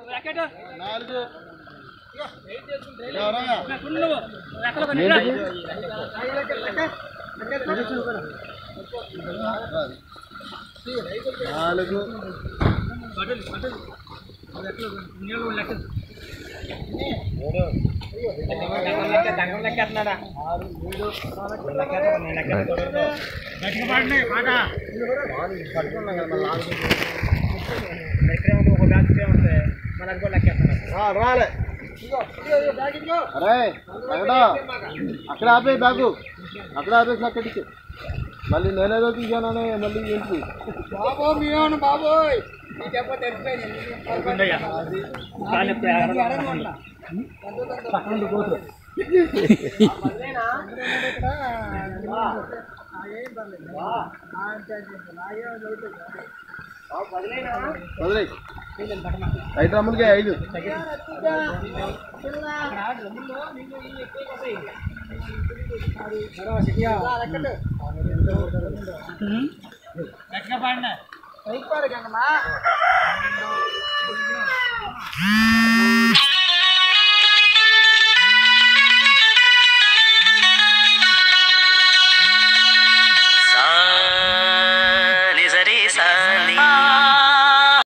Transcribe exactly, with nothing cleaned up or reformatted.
నాలుగు నాలుగు రాలే అరే అక్కడ ఆపే బ్యాగు అక్కడ ఆపేసి అక్కడికి మళ్ళీ నేనేదో తీసానని మళ్ళీ ఏంటి బాబో మీను బాబోయ్ ఐదు రమ్ములకి ఐదు పడినా